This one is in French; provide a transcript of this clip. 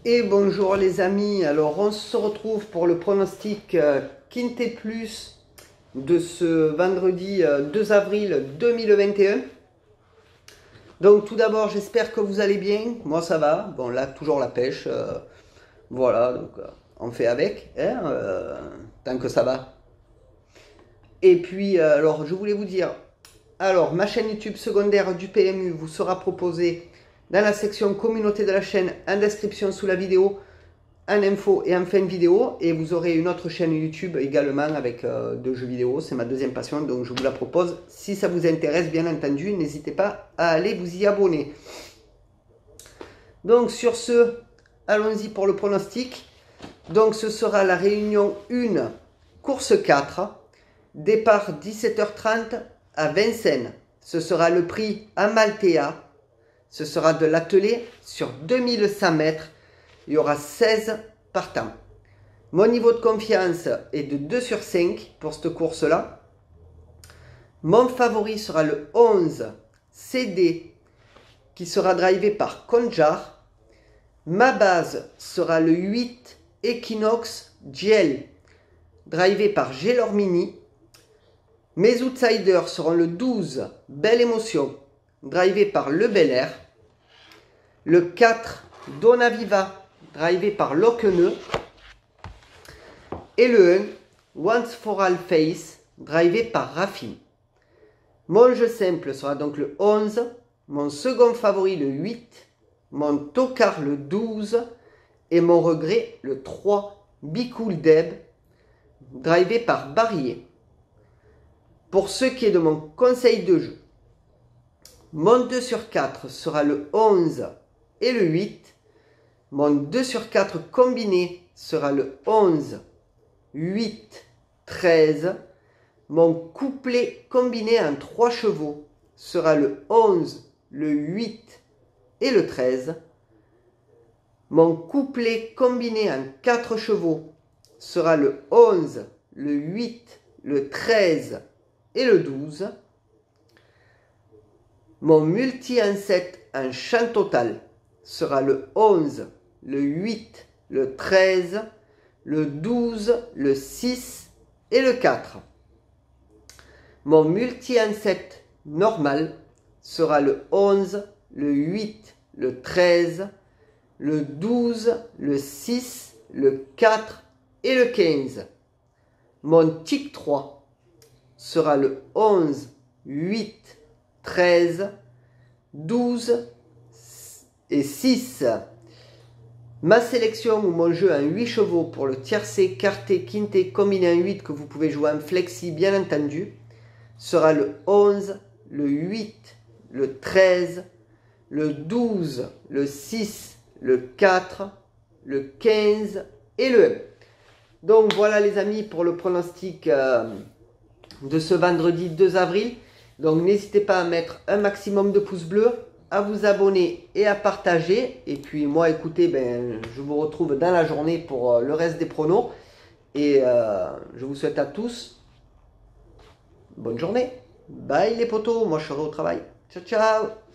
Et bonjour les amis, alors on se retrouve pour le pronostic Quintet Plus de ce vendredi 2 avril 2021. Donc tout d'abord j'espère que vous allez bien, moi ça va, bon là toujours la pêche, voilà donc on fait avec, hein, tant que ça va. Et puis alors je voulais vous dire, alors ma chaîne YouTube secondaire du PMU vous sera proposée dans la section communauté de la chaîne en description sous la vidéo, en info et en fin de vidéo, et vous aurez une autre chaîne YouTube également avec de jeux vidéo, c'est ma deuxième passion, donc je vous la propose. Si ça vous intéresse, bien entendu, n'hésitez pas à aller vous y abonner. Donc sur ce, allons-y pour le pronostic. Donc ce sera la réunion 1, course 4, départ 17h30 à Vincennes. Ce sera le prix Amalthea. Ce sera de l'attelé sur 2100 mètres. Il y aura 16 partants. Mon niveau de confiance est de 2 sur 5 pour cette course-là. Mon favori sera le 11 CD qui sera drivé par Konjar. Ma base sera le 8 Equinox Gel drivé par Gelormini. Mes outsiders seront le 12 Belle Émotion drivé par Le Bel Air. Le 4 Donaviva drivé par Locqueneux. Et le 1 Once for All Face drivé par Raffin. Mon jeu simple sera donc le 11, mon second favori le 8, mon tocard le 12 et mon regret le 3 Be Cool Deb drivé par Barillet. Pour ce qui est de mon conseil de jeu, mon 2 sur 4 sera le 11 et le 8. Mon 2 sur 4 combiné sera le 11, 8, 13. Mon couplet combiné en 3 chevaux sera le 11, le 8 et le 13. Mon couplet combiné en 4 chevaux sera le 11, le 8, le 13 et le 12. Mon multi en 7 en champ total sera le 11, le 8, le 13, le 12, le 6 et le 4. Mon multi en 7 normal sera le 11, le 8, le 13, le 12, le 6, le 4 et le 15. Mon tic 3 sera le 11, 8, 13, 12 et 6. Ma sélection ou mon jeu en 8 chevaux pour le tiercé, quarté, quinté, combiné en 8 que vous pouvez jouer en flexi bien entendu sera le 11, le 8, le 13, le 12, le 6, le 4, le 15 et le 1. Donc voilà les amis pour le pronostic de ce vendredi 2 avril. Donc n'hésitez pas à mettre un maximum de pouces bleus, à vous abonner et à partager. Et puis moi écoutez, je vous retrouve dans la journée pour le reste des pronos. Et je vous souhaite à tous bonne journée. Bye les potos, moi je serai au travail. Ciao ciao.